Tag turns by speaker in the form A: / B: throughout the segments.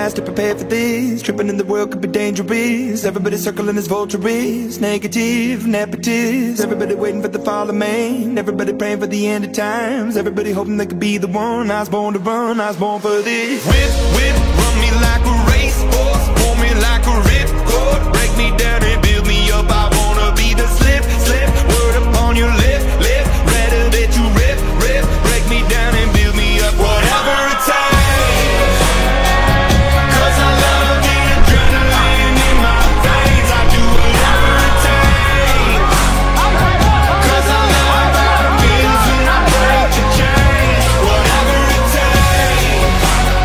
A: fast to prepare for this. Tripping in the world could be dangerous. Everybody circling as vultures. Negative, nepotist. Everybody waiting for the fall of man. Everybody praying for the end of times. Everybody hoping they could be the one. I was born to run, I was born for this. Whip, run me like a racehorse. Pull me like a ripcord. Break me down and build me up. I wanna be the slip. Word upon your lip. Rather that you rip. Break me down and build me up. Whatever it takes. 'Cause I love the adrenaline in my veins. I do whatever it takes. 'Cause I love how it feels when I break the chains. Whatever it takes.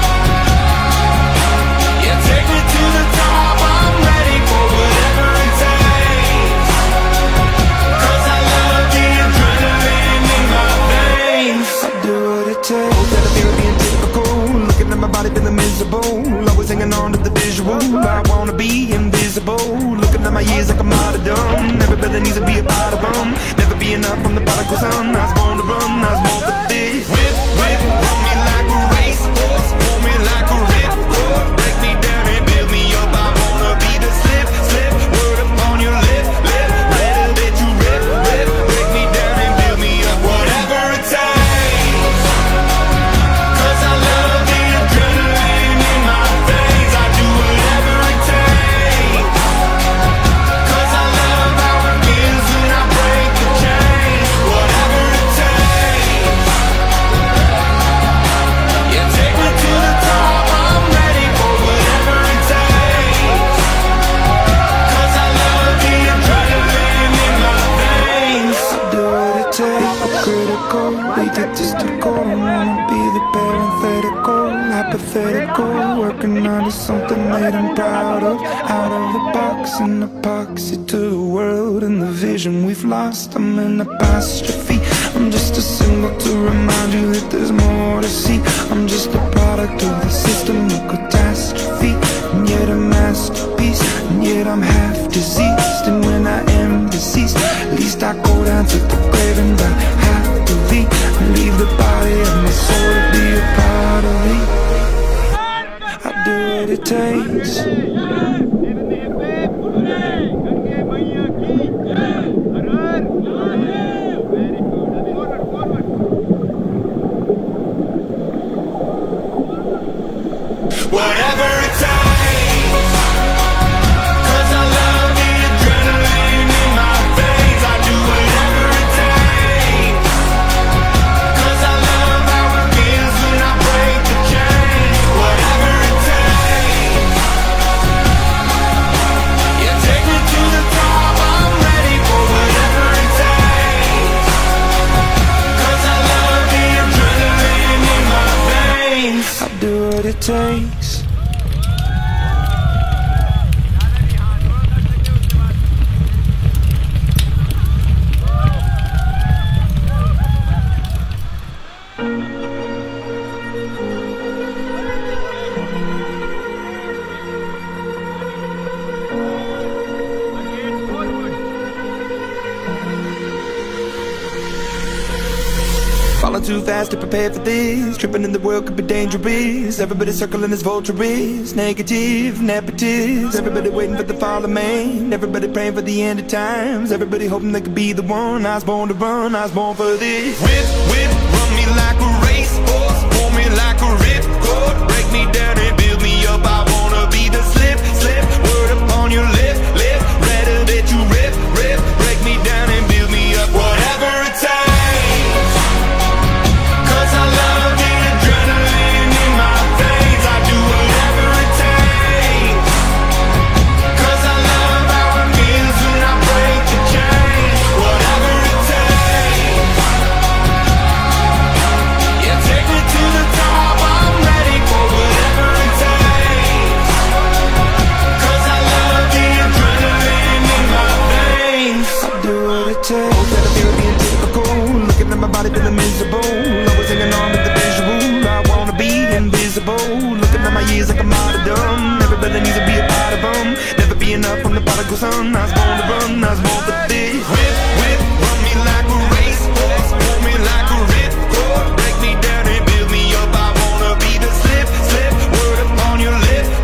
A: Yeah, take me to the top. I'm ready for whatever it takes. 'Cause I love the adrenaline in my veins. I do what it takes. That I feel being typical. Looking at my body feeling miserable. Always hanging on to the visual. I wanna be invisible. Looking at my years like a martyrdom. Everybody needs to be a part of them. Never be enough from the prodigal son. I was born to run, I was born for this. Whip, run me like a racehorse. Pull me like a ripcord. Break me down and build me up. I wanna be the slip. Word upon your lip. Rather that you rip. Break me down and build me up. Whatever it takes. 'Cause I love the adrenaline in my veins. I do whatever it takes. 'Cause I love how it feels when I break the chains. Whatever it takes. Yeah, take me to the top. I'm ready for whatever it takes. 'Cause I love the adrenaline in my veins. I do what it takes. I'm critical, egotistical. I wanna be the parenthetical, hypothetical. Working onto something that I'm proud of. Out of the box, an epoxy to the world and the vision we've lost. I'm an apostrophe. I'm just a symbol to remind you that there's more to see. I'm just a product of the system of catastrophe, and yet a masterpiece. And yet I'm half diseased, and when I am deceased, at least I go down to the grave and die happily. And leave the body of my soul to be a part of me. I do what it takes. Whatever it takes. 'Cause I love the adrenaline in my veins. I do whatever it takes. 'Cause I love how it feels when I break the chains. Whatever it takes. Yeah, take me to the top. I'm ready for whatever it takes. 'Cause I love the adrenaline in my veins. I do what it takes. Falling too fast to prepare for this. Tripping in the world could be dangerous. Everybody circling as vultures. Negative, nepotist. Everybody waiting for the fall of man. Everybody praying for the end of times. Everybody hoping they could be the one. I was born to run, I was born for this. Whip, run me like a racehorse. Pull me like a ripcord. Break me down and build me up. I wanna be the slip. Word upon your lip. Rather that you rip. Break me down and build me up. Whatever it takes. 'Cause I love the adrenaline in my veins. I do whatever it takes. 'Cause I love how it feels when I break the chains. Whatever it takes. Yeah, take me to the top. I'm ready for whatever it takes. 'Cause I love the adrenaline in my veins. I do what it takes. That I feel being typical. Looking at my body feeling miserable. Always hanging on to the visual. I wanna be invisible. Looking at my years like a martyrdom. Everybody needs to be a part of them. Never be enough from the prodigal son. I was born to run, I was born for this. Whip, run me like a racehorse. Pull me like a ripcord. Break me down and build me up. I wanna be the slip. Word upon your lip.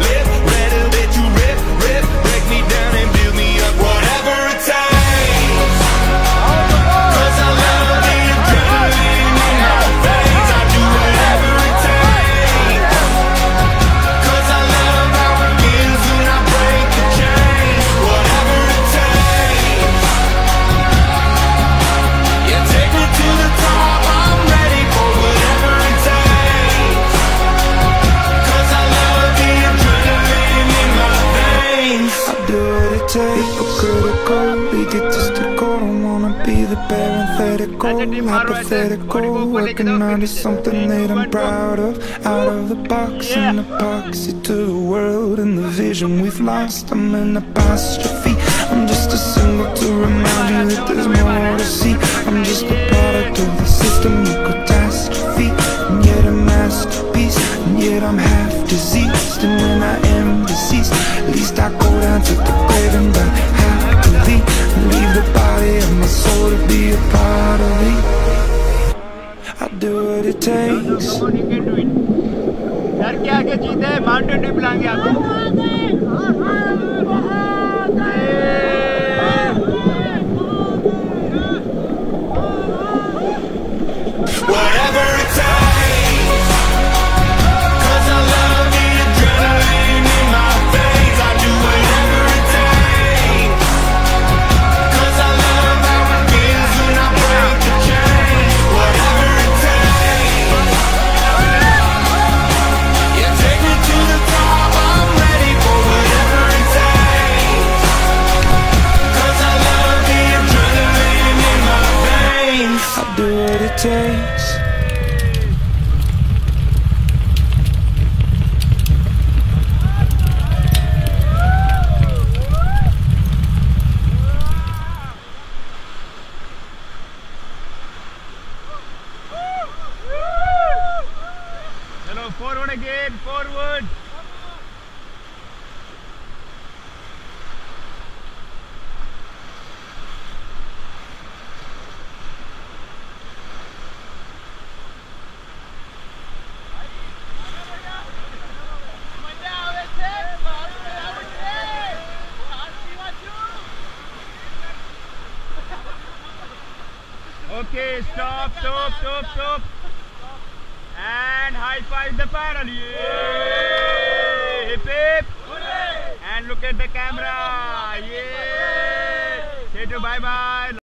A: hypocritical, egotistical. Don't wanna be the parenthetical, hypothetical. Working on to something that I'm proud of. Out of the box, an epoxy to the world and the vision we've lost. I'm an apostrophe, I'm just a symbol to remind you that there's more to see. I'm just a product of the system of catastrophe, and yet a masterpiece, and yet I'm half diseased. And when I am deceased, at least I go down to the grave and die happily, and leave the body of my soul to be a part of me. I'll do what it takes.
B: सर के आगे जीते Mountain Dew बुलाएंगे आपको।
A: Whatever it takes, 'cause I love the adrenaline in my veins. I do whatever it takes, 'cause I love how it feels when I break the chain. Whatever it takes, yeah, take me to the top. I'm ready for whatever it takes, 'cause I love the adrenaline in my veins. I'll do what it takes.
B: चलो forward again, forward. Okay, stop, stop, stop, stop. And high five the panel. Yay! Hip hip. And look at the camera. Yay! Say to bye bye.